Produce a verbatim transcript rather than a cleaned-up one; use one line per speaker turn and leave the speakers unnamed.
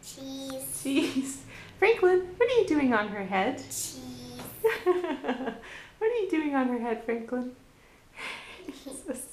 Cheese.
Cheese. Franklin, what are you doing on her head?
Cheese.
What are you doing on her head, Franklin? So